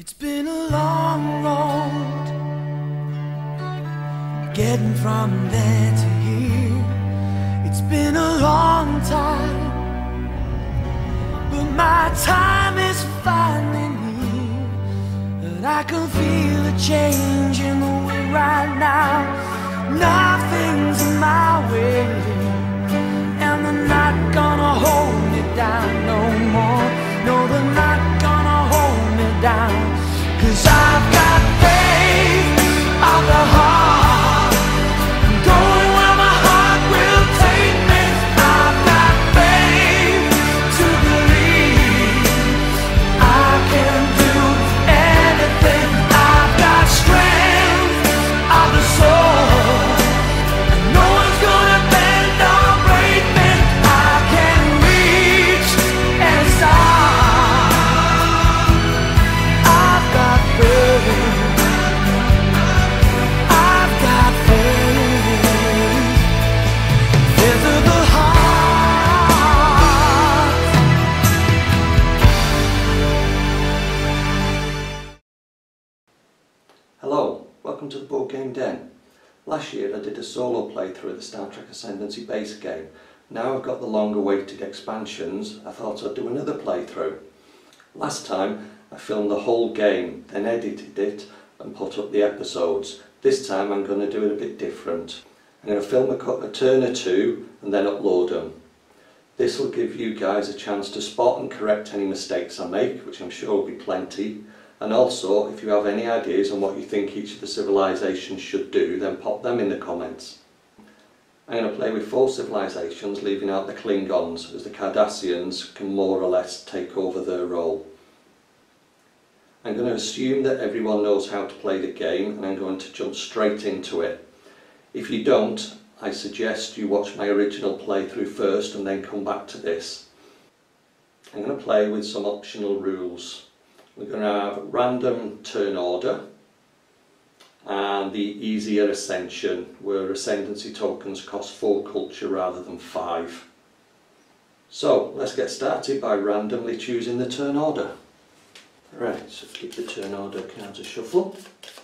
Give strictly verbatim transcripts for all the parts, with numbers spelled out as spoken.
It's been a long road, getting from there to here. It's been a long time, but my time is finally near. And I can feel a change in the wind right now. Nothing's in my way, and they're not gonna hold me down no more. No, they're not gonna hold me down. 'Cause I've got faith of the heart, I'm going where my heart will take me. I've got faith to believe I can do anything. I've got strength of the soul, and no one's gonna bend or break me. I can reach any star. I've got faith. I've got faith. Faith of the heart. Hello, welcome to the Board Game Den. Last year I did a solo playthrough of the Star Trek Ascendancy base game. Now I've got the longer awaited expansions, I thought I'd do another playthrough. Last time I filmed the whole game, then edited it and put up the episodes. This time I'm going to do it a bit different. I'm going to film a, a turn or two and then upload them. This will give you guys a chance to spot and correct any mistakes I make, which I'm sure will be plenty. And also, if you have any ideas on what you think each of the civilizations should do, then pop them in the comments. I'm going to play with four civilizations, leaving out the Klingons, as the Cardassians can more or less take over their role. I'm going to assume that everyone knows how to play the game, and I'm going to jump straight into it. If you don't, I suggest you watch my original playthrough first and then come back to this. I'm going to play with some optional rules. We're going to have random turn order and the easier ascension, where ascendancy tokens cost four culture rather than five. So let's get started by randomly choosing the turn order. Right, so keep the turn order cards a shuffle.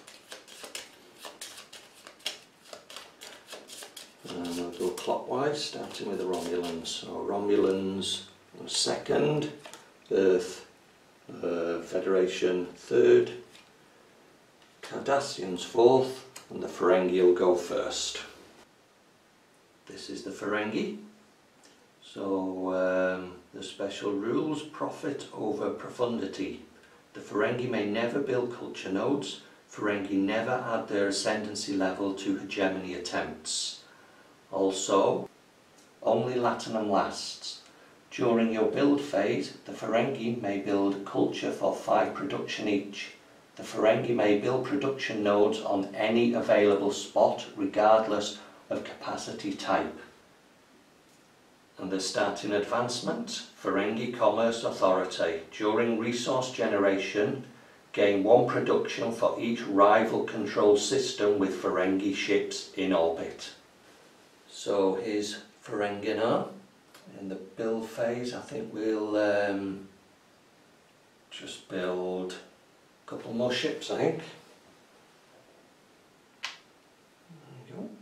And we'll go clockwise, starting with the Romulans. So Romulans second, Earth Uh, Federation third, Cardassians fourth, and the Ferengi will go first. This is the Ferengi. So um, the special rules: profit over profundity. The Ferengi may never build culture nodes. Ferengi never add their ascendancy level to hegemony attempts. Also, only Latinum lasts. During your build phase, the Ferengi may build culture for five production each. The Ferengi may build production nodes on any available spot, regardless of capacity type. And the starting advancement, Ferengi Commerce Authority. During resource generation, gain one production for each rival control system with Ferengi ships in orbit. So here's Ferengina. In the build phase, I think we'll um, just build a couple more ships, I think. There we go.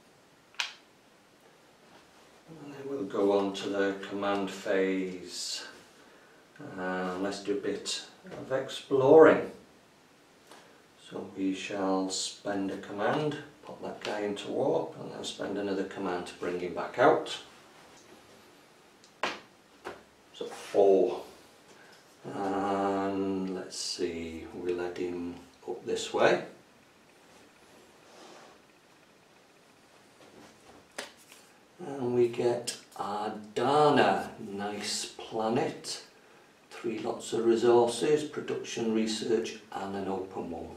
And then we'll go on to the command phase. And let's do a bit of exploring. So we shall spend a command, pop that guy into warp, and then spend another command to bring him back out. So four, and let's see, we'll let him up this way. And we get Ardana, nice planet, three lots of resources, production, research, and an open one.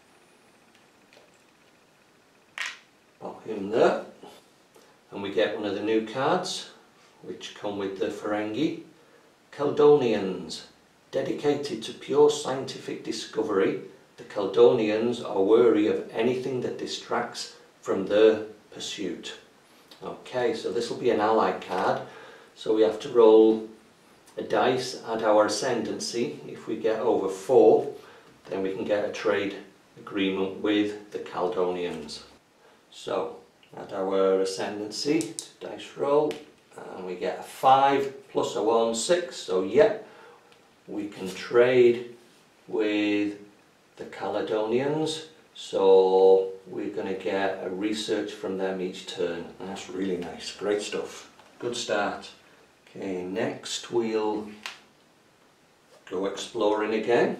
Pop him there, and we get one of the new cards, which come with the Ferengi. Caledonians. Dedicated to pure scientific discovery, the Caledonians are wary of anything that distracts from their pursuit. Okay, so this will be an allied card, so we have to roll a dice at our ascendancy. If we get over four, then we can get a trade agreement with the Caledonians. So, add our Ascendancy to dice roll, and we get a five plus a one, six, so yeah, we can trade with the Caledonians, so we're going to get a research from them each turn, and that's really nice, great stuff, good start. Okay, next we'll go exploring again.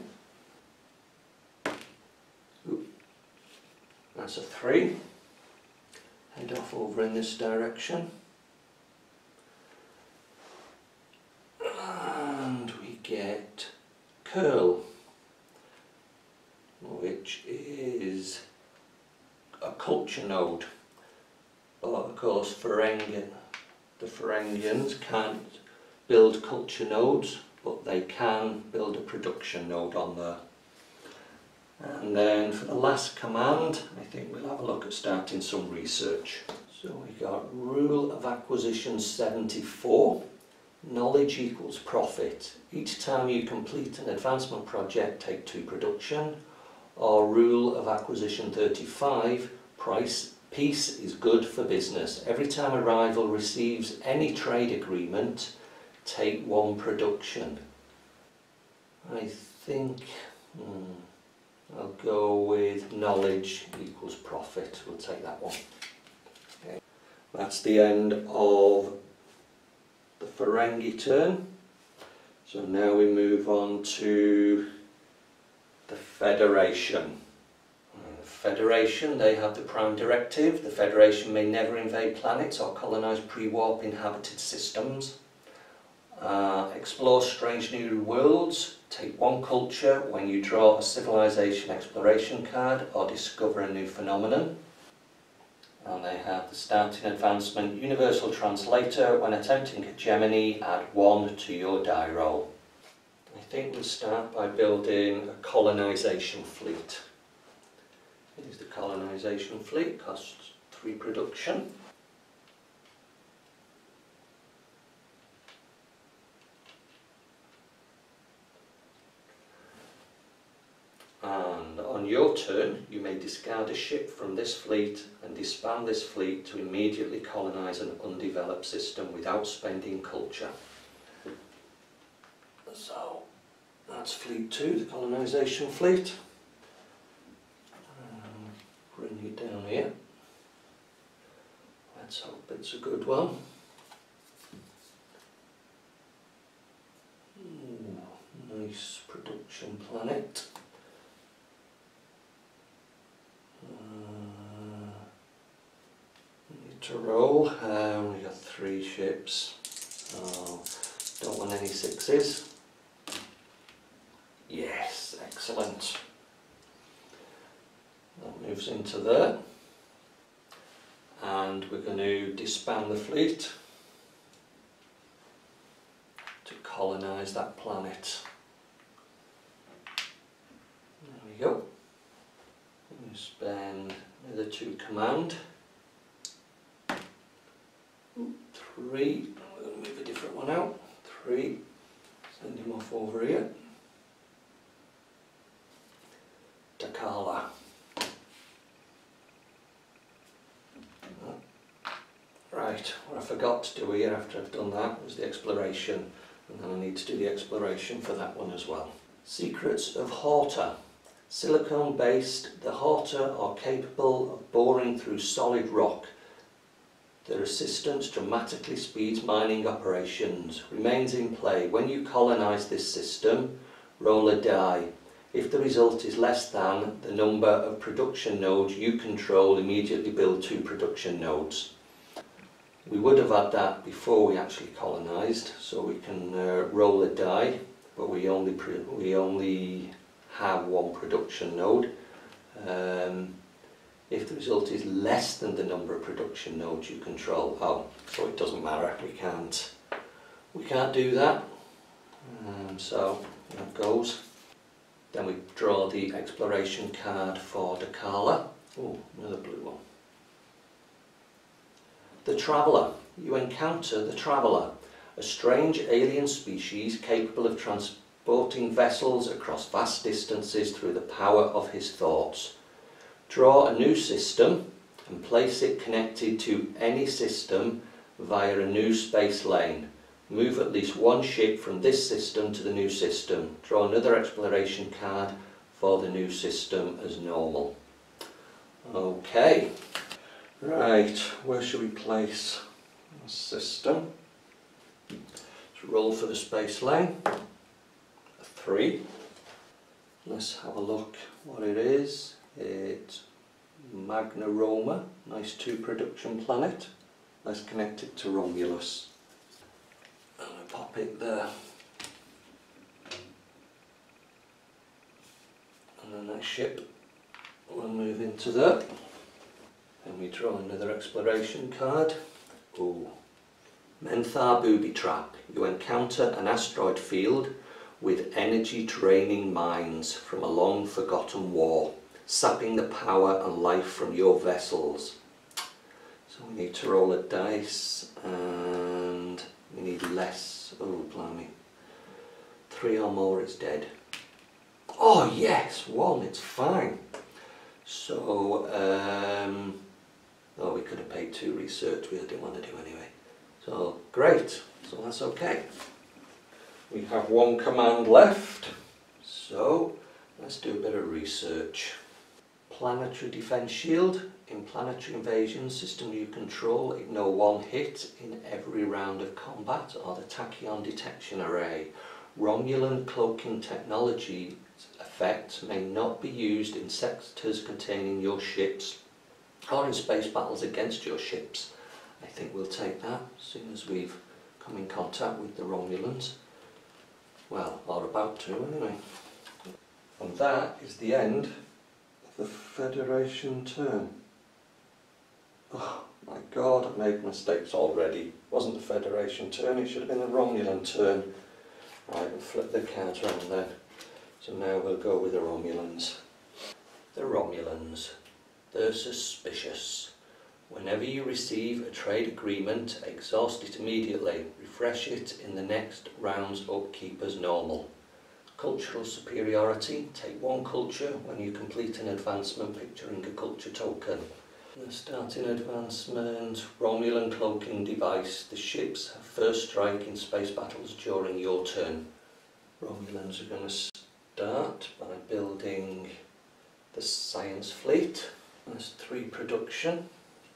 Ooh, that's a three. Head off over in this direction. And we get curl, which is a culture node. But of course, Ferengi, the Ferengians can't build culture nodes, but they can build a production node on there. And then for the last command, I think we'll have a look at starting some research. So we got rule of acquisition seventy-four. Knowledge equals profit. Each time you complete an advancement project, take two production. Or rule of acquisition thirty-five. Price, peace is good for business. Every time a rival receives any trade agreement, take one production. I think... Hmm, I'll go with knowledge equals profit. We'll take that one. Okay. That's the end of the Ferengi turn. So now we move on to the Federation. The Federation, they have the prime directive. The Federation may never invade planets or colonise pre-warp inhabited systems. Uh, explore strange new worlds. Take one culture when you draw a civilization exploration card or discover a new phenomenon. And they have the starting advancement universal translator. When attempting hegemony, add one to your die roll. I think we'll start by building a colonization fleet. Here's the colonization fleet, costs three production. And on your turn, you may discard a ship from this fleet and disband this fleet to immediately colonise an undeveloped system without spending culture. So, that's fleet two, the colonisation fleet. Um, bring it down here. Let's hope it's a good one. Ooh, nice production planet. To roll, um, we got three ships, so don't want any sixes. Yes, excellent. That moves into there, and we're going to disband the fleet to colonise that planet. There we go. We spend another two command. Three, I'm going to move a different one out. Three, send him off over here. Takala. Right, what I forgot to do here after I've done that was the exploration, and then I need to do the exploration for that one as well. Secrets of Horta. Silicone based, the Horta are capable of boring through solid rock. Their assistance dramatically speeds mining operations, remains in play. When you colonise this system, roll a die. If the result is less than the number of production nodes you control, immediately build two production nodes. We would have had that before we actually colonised, so we can uh, roll a die, but we only, we only have one production node. Um, If the result is less than the number of production nodes you control, oh, so it doesn't matter. We can't, we can't do that. Um, so that goes. Then we draw the exploration card for Dakala. Oh, another blue one. The Traveller. You encounter the Traveller, a strange alien species capable of trans transporting vessels across vast distances through the power of his thoughts. Draw a new system and place it connected to any system via a new space lane. Move at least one ship from this system to the new system. Draw another exploration card for the new system as normal. Okay, right, where should we place our system? Let's roll for the space lane. A three. Let's have a look what it is. It's Magna Roma, nice two production planet. Let's connect it to Romulus. And I pop it there. And the next ship will move into there. And we draw another exploration card. Ooh. Menthar Booby Trap. You encounter an asteroid field with energy draining mines from a long forgotten war, sapping the power and life from your vessels. So we need to roll a dice and we need less. Oh blimey. Three or more, it's dead. Oh yes, one, it's fine. So, um, oh we could have paid two research, we didn't want to do anyway. So great, so that's okay. We have one command left, so let's do a bit of research. Planetary defense shield. In planetary invasion, system you control ignore one hit in every round of combat or the tachyon detection array. Romulan cloaking technology effect may not be used in sectors containing your ships or in space battles against your ships. I think we'll take that as soon as we've come in contact with the Romulans. Well, or about to anyway. And that is the end of the Federation turn. Oh my god, I made mistakes already. It wasn't the Federation turn, it should have been the Romulan turn. Right, we'll flip the cards around then. So now we'll go with the Romulans. The Romulans. They're suspicious. Whenever you receive a trade agreement, exhaust it immediately. Refresh it in the next round's upkeep as normal. Cultural superiority. Take one culture when you complete an advancement picturing a culture token. The starting advancement, Romulan cloaking device. The ships have first strike in space battles during your turn. Romulans are going to start by building the science fleet. That's three production.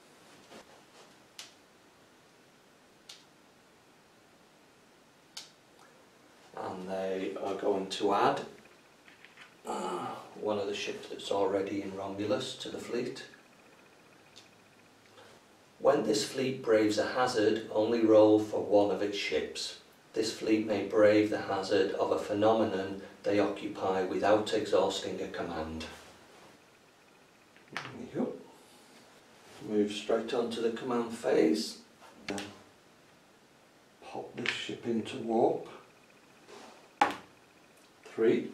And they are going to add uh, one of the ships that's already in Romulus to the fleet. When this fleet braves a hazard, only roll for one of its ships. This fleet may brave the hazard of a phenomenon they occupy without exhausting a command. There we go. Move straight on to the command phase. Pop this ship into warp. Three.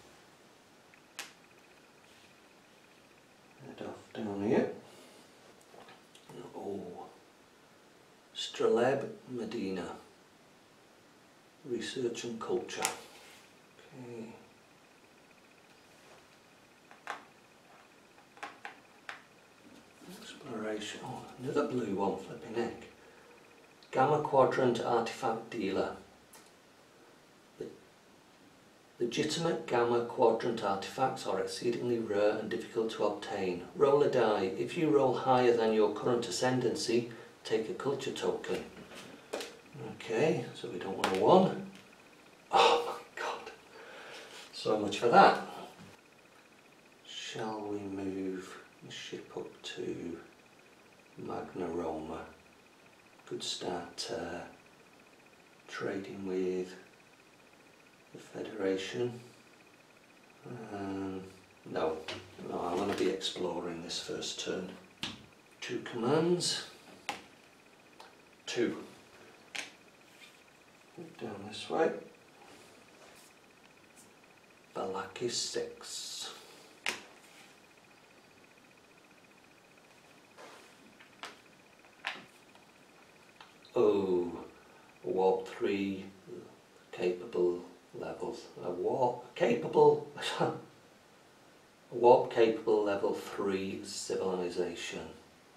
Head off down here. Oh, Streleb Medina. Research and culture. Okay. Exploration. Oh, another blue one, flipping heck. Gamma Quadrant Artifact Dealer. Legitimate Gamma Quadrant artifacts are exceedingly rare and difficult to obtain. Roll a die. If you roll higher than your current ascendancy, take a culture token. Okay, so we don't want a one. Oh my god. So much for that. Shall we move the ship up to Magna Roma? Could start uh, trading with the Federation. Um, no, no, I want to be exploring this first turn. Two commands. Two. Move down this way. Balakis six. Oh, warp three capable levels. I warp capable level three civilization.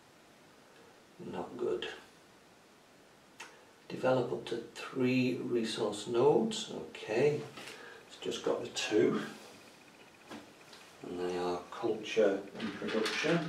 Not good. Develop up to three resource nodes. Okay, it's just got the two. And they are culture and production.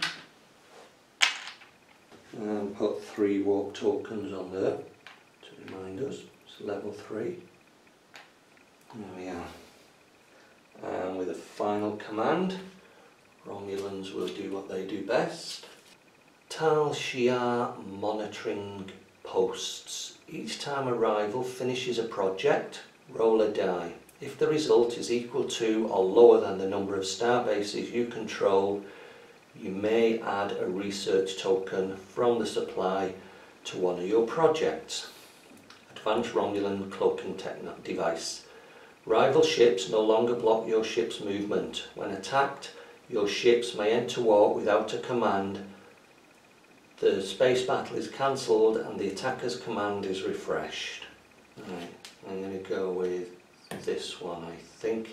And put three warp tokens on there to remind us. It's level three. There we are. And with a final command, Romulans will do what they do best. Tal Shiar monitoring posts. Each time a rival finishes a project, roll a die. If the result is equal to or lower than the number of star bases you control, you may add a research token from the supply to one of your projects. Advanced Romulan cloaking techno device. Rival ships no longer block your ship's movement. When attacked, your ships may enter war without a command. The space battle is cancelled and the attacker's command is refreshed. Right, I'm going to go with this one, I think.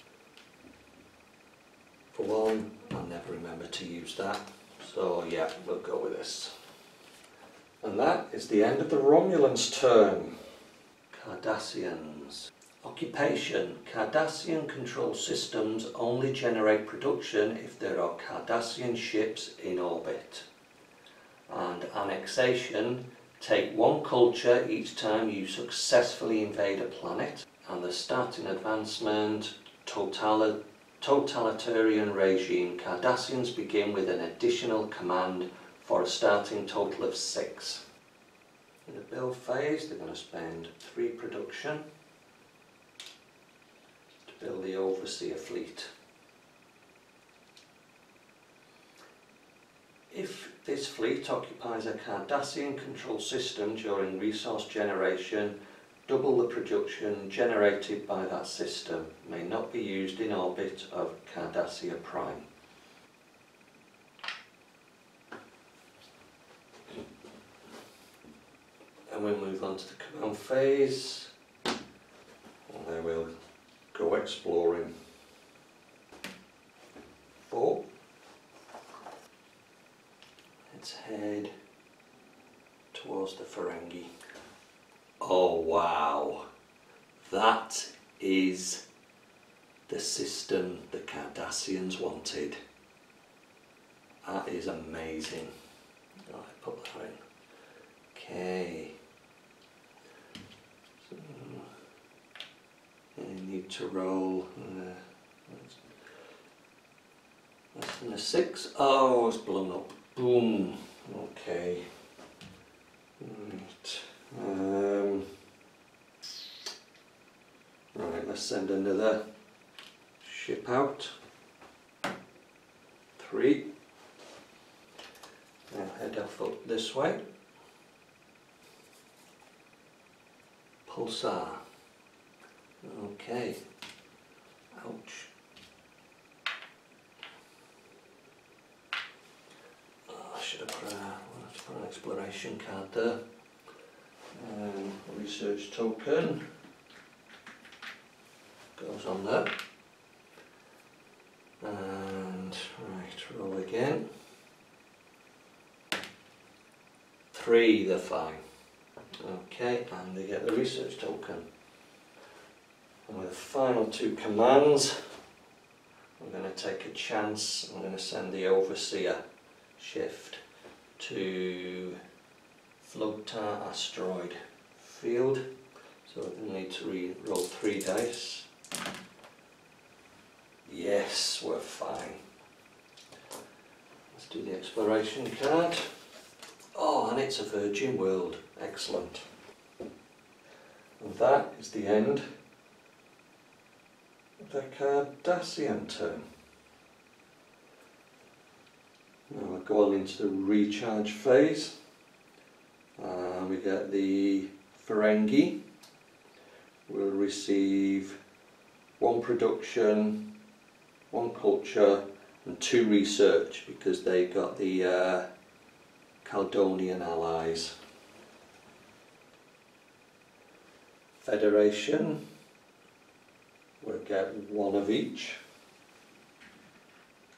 For one, I'll never remember to use that. So yeah, we'll go with this. And that is the end of the Romulans' turn. Cardassians. Occupation. Cardassian control systems only generate production if there are Cardassian ships in orbit. And annexation. Take one culture each time you successfully invade a planet. And the starting advancement. Total totalitarian regime. Cardassians begin with an additional command for a starting total of six. In the build phase, they're going to spend three production to build the Overseer fleet. If this fleet occupies a Cardassian control system during resource generation, double the production generated by that system. May not be used in orbit of Cardassia Prime. And we'll move on to the command phase, and then we'll go exploring. Four. Let's head towards the Ferengi. Oh wow, that is the system the Cardassians wanted. That is amazing. Oh, I put that in. Okay. So, you need to roll uh, less than a six. Oh, it's blown up. Boom. Okay. Right. Um, right, let's send another ship out. Three. Now head off up this way. Pulsar. Okay. Ouch. Oh, I should have put, a, I should put an exploration card there. Um, research token goes on there. And right, roll again. Three, they're fine. Okay, and they get the research token. And with the final two commands, I'm going to take a chance. I'm going to send the Overseer shift to Floatar asteroid field. So we need to re-roll three dice. Yes, we're fine. Let's do the exploration card. Oh, and it's a virgin world. Excellent. And that is the end of the Cardassian turn. Now we'll go on into the recharge phase. Uh, we get the Ferengi. We'll receive one production, one culture, and two research because they got the uh, Caledonian allies. Federation, we'll get one of each.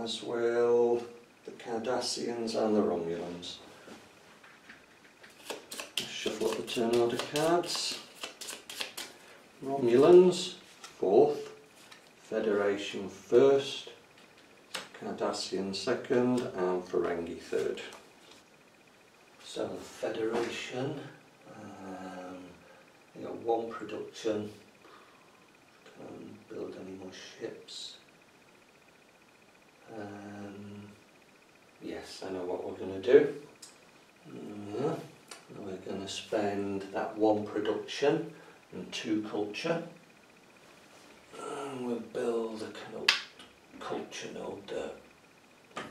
as will the Cardassians and the Romulans. Shuffle up the turn order cards. Romulans fourth, Federation first, Cardassian second and Ferengi third. So the Federation, um, you got one production, can't build any more ships. Um, yes, I know what we're going to do. Yeah. We're going to spend that one production and two culture. And we'll build a culture node there.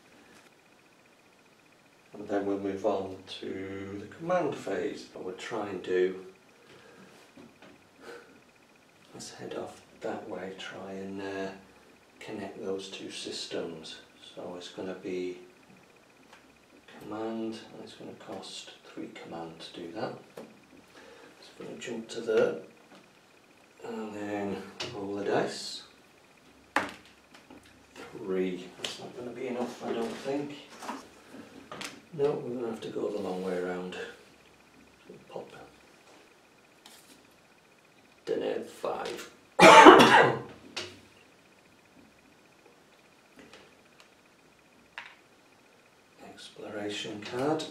And then we'll move on to the command phase. What we'll try and do, let's head off that way, try and uh, connect those two systems. So it's going to be command, and it's going to cost three command to do that. So I'm going to jump to there, and then roll the dice. Three, that's not going to be enough, I don't think. No, we're going to have to go the long way around. Pop. Then five. Exploration card.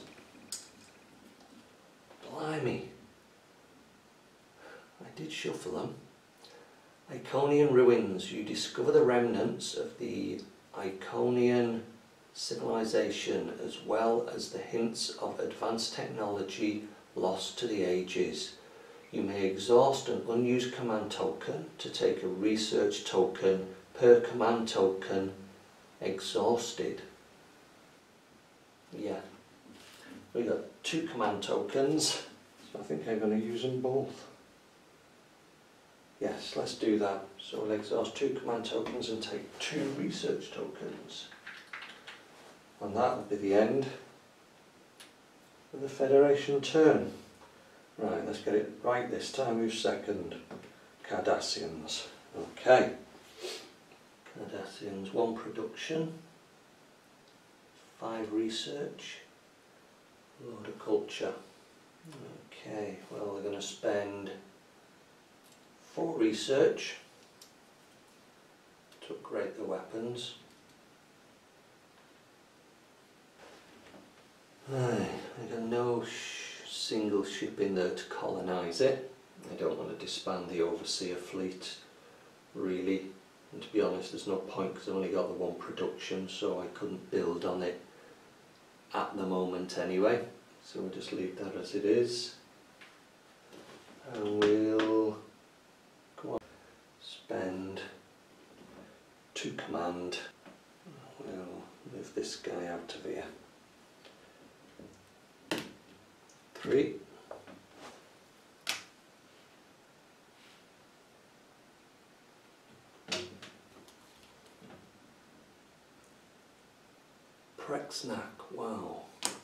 Blimey. I did shuffle them. Iconian ruins. You discover the remnants of the Iconian civilization as well as the hints of advanced technology lost to the ages. You may exhaust an unused command token to take a research token per command token exhausted. Yeah, we got two command tokens, so I think I'm going to use them both. Yes, let's do that. So we'll exhaust two command tokens and take two research tokens. And that will be the end of the Federation turn. Right, let's get it right this time. Who's second? Cardassians. Okay. Cardassians, one production, five research, load of culture. Okay, well they're going to spend four research to upgrade the weapons. Right, I got no sh single ship in there to colonise it. I don't want to disband the Overseer fleet, really. And to be honest, there's no point because I've only got the one production, so I couldn't build on it at the moment anyway. So we'll just leave that as it is. And we'll go on, spend two command. We'll move this guy out of here. Three. Trek snack, wow.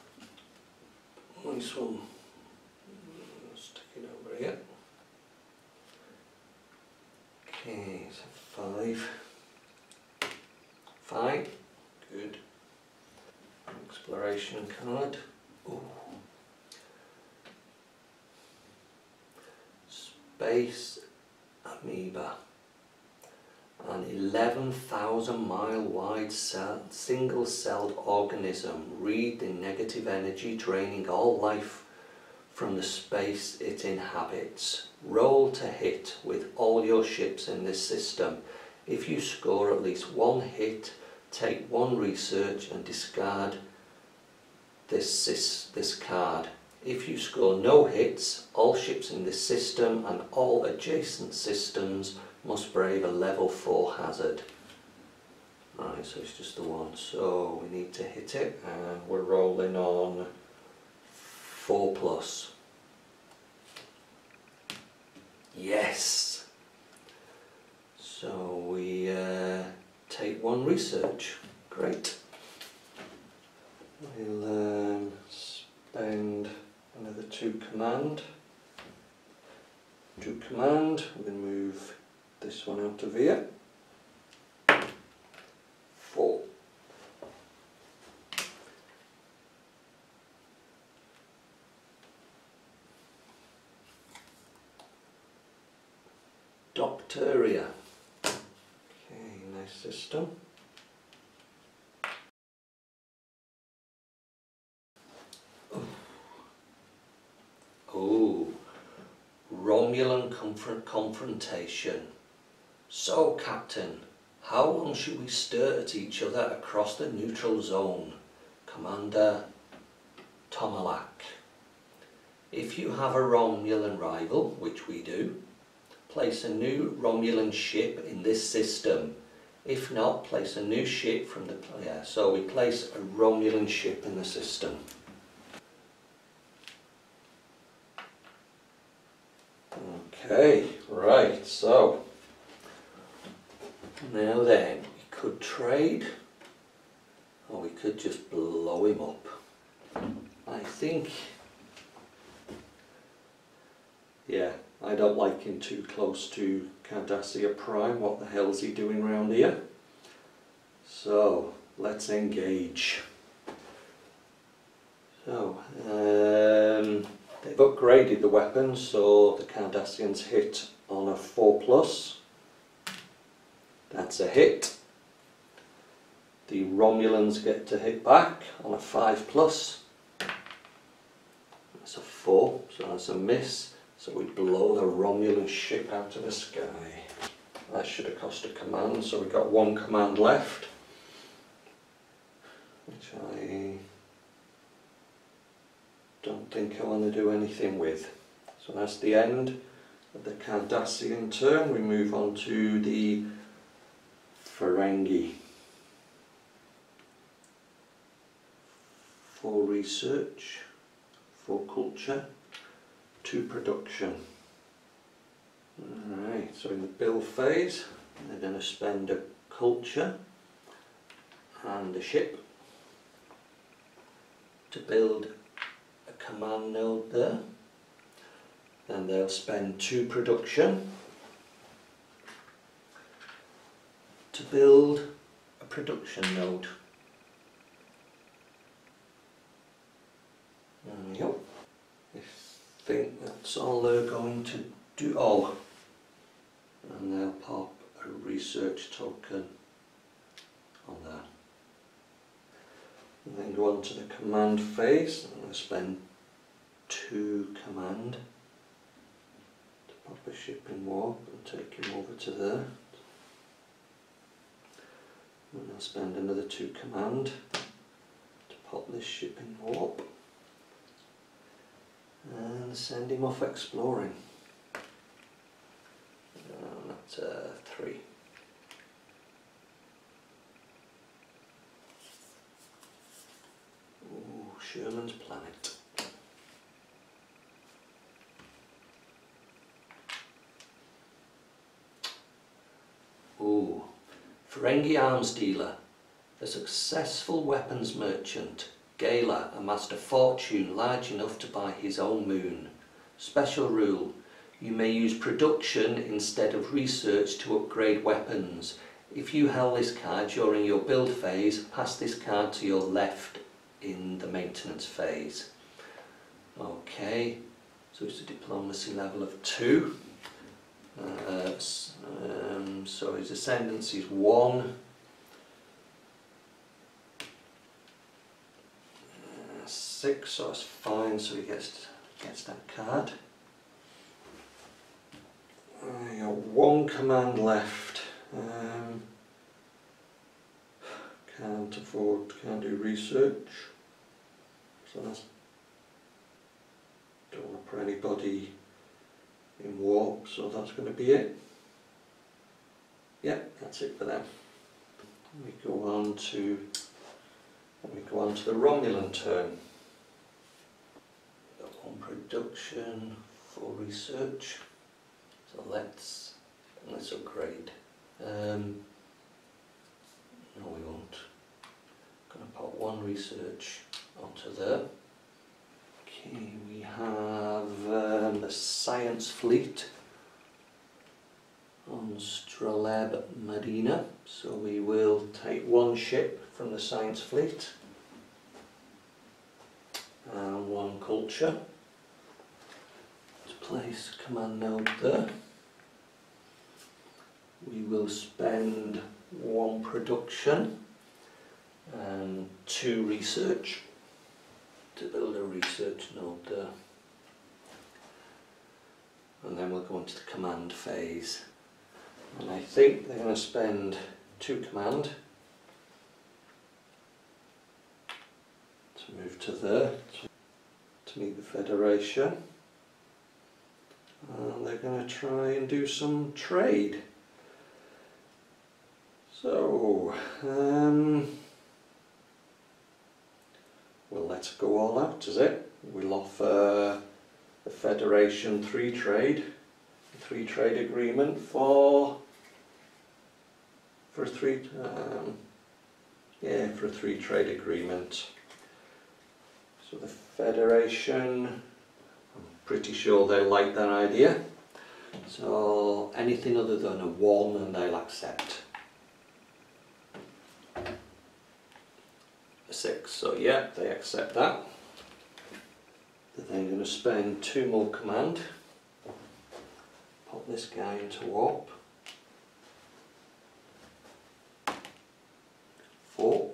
Nice one. Stick it over here. Okay, so five. Five. Good. Exploration card. Ooh. Space amoeba. An eleven thousand mile wide cell, single-celled organism. Read the negative energy draining all life from the space it inhabits. Roll to hit with all your ships in this system. If you score at least one hit, take one research and discard this, this, this card. If you score no hits, all ships in this system and all adjacent systems must brave a level four hazard. Right, so it's just the one. So we need to hit it, and we're rolling on four plus. Yes. So we uh, take one research. Great. We'll um, spend another two command. Two command. We're going to move this one out of here. Four. bacteria. Okay, nice system. Oh, Romulan confront confrontation. So, Captain, how long should we stare at each other across the neutral zone? Commander Tomalak. If you have a Romulan rival, which we do, place a new Romulan ship in this system. If not, place a new ship from the player. So we place a Romulan ship in the system. Okay, right, so now then, we could trade, or we could just blow him up. I think, yeah, I don't like him too close to Cardassia Prime. What the hell is he doing around here? So, let's engage. So, um, they've upgraded the weapons, so the Cardassians hit on a four plus. That's a hit. The Romulans get to hit back on a five plus. That's a four, so that's a miss. So we blow the Romulan ship out of the sky. That should have cost a command, so we've got one command left, which I don't think I want to do anything with. So that's the end of the Cardassian turn. We move on to the Ferengi. For research, for culture, to production. Alright, so in the build phase, they're going to spend a culture and a ship to build a command node there. Then they'll spend two production to build a production node. There we go. I think that's all they're going to do. Oh, and they'll pop a research token on there. And then go on to the command phase. I'm going to spend two command to pop a ship in warp and take him over to there. And I'll spend another two command to pop this ship in warp and send him off exploring. And that's uh, three. Ooh, Sherman's planet. Ooh, Ferengi arms dealer, a successful weapons merchant. Gala amassed a fortune large enough to buy his own moon. Special rule, you may use production instead of research to upgrade weapons. If you held this card during your build phase, pass this card to your left in the maintenance phase. Okay, so it's a diplomacy level of two. Uh, um, so his ascendancy is one. Six, so it's fine, so he gets gets that card. I got one command left. Um, can't afford, can't do research. So that's, don't want to put anybody in warp, so that's going to be it. Yep, that's it for them. We go on to we go on to the Romulan turn. On production for research, so let's let's upgrade. Um, no, we won't. Gonna put one research onto there. Okay, we have um, the science fleet on Straleb Marina, so we will take one ship from the science fleet and one culture. Place command node there. we will spend one production and two research to build a research node there. And then we'll go into the command phase. And I think they're going to spend two command to move to there to, to meet the Federation. And they're going to try and do some trade. So, um, well, let's go all out, is it? We'll offer the Federation three trade, a three trade agreement for for a three um, yeah for a three trade agreement. So the Federation, I'm pretty sure they like that idea. So anything other than a one, and they'll accept. A six. So yeah, they accept that. They're then going to spend two more command. Pop this guy into warp. Four.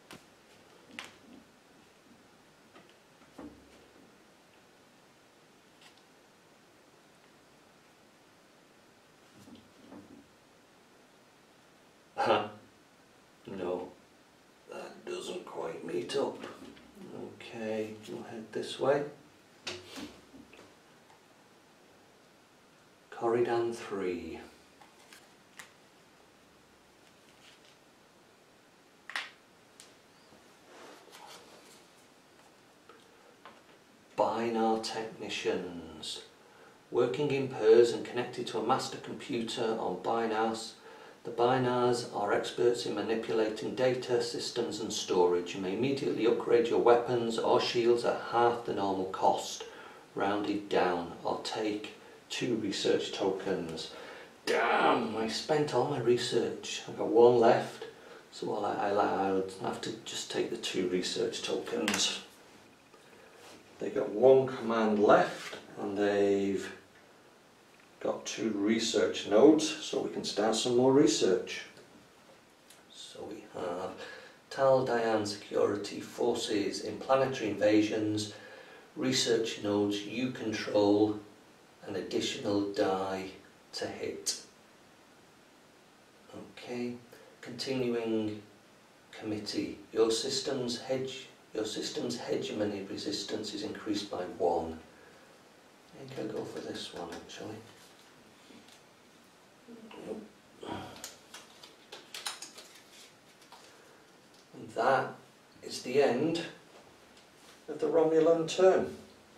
Huh. No, that doesn't quite meet up. Okay, we'll head this way. Corridor three. Binar technicians. Working in pairs and connected to a master computer on binars. The binars are experts in manipulating data, systems and storage. You may immediately upgrade your weapons or shields at half the normal cost, rounded down, or take two research tokens. Damn, I spent all my research. I've got one left, so I'll, I'll, I'll have to just take the two research tokens. They've got one command left and they've got two research nodes, so we can start some more research. So we have Tal Dayan security forces in planetary invasions, research nodes you control, an additional die to hit. Okay, continuing committee. Your system's hedge, your system's hegemony resistance is increased by one. I think I'll go for this one actually. And that is the end of the Romulan turn.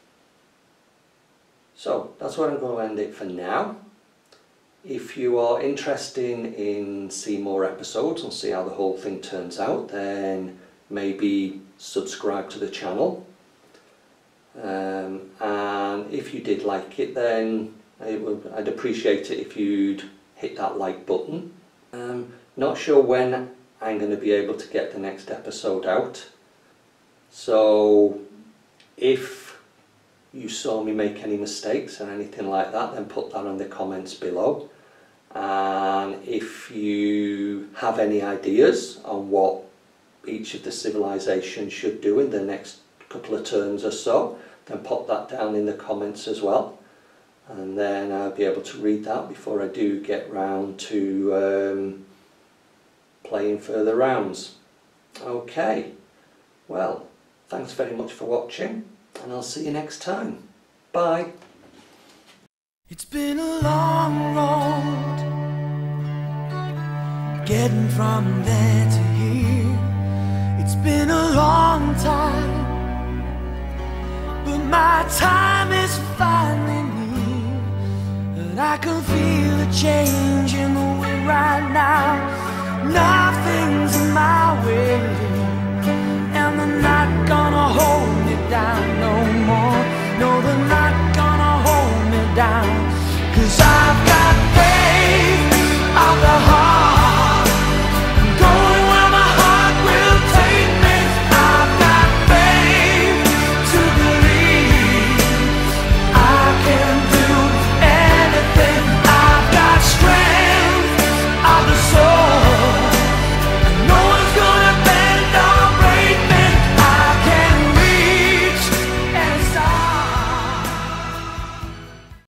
So that's where I'm going to end it for now. If you are interested in seeing more episodes and see how the whole thing turns out, then maybe subscribe to the channel. Um, and if you did like it, then I would, I'd appreciate it if you'd hit that like button. Um, not sure when I'm going to be able to get the next episode out. So if you saw me make any mistakes or anything like that, then put that in the comments below. And if you have any ideas on what each of the civilizations should do in the next couple of turns or so, then pop that down in the comments as well. And then I'll be able to read that before I do get round to um, playing further rounds. Okay, well, thanks very much for watching, and I'll see you next time. Bye. It's been a long road, getting from there to here. It's been a long time, but my time is finally near. And I can feel a change in the wind right now. Now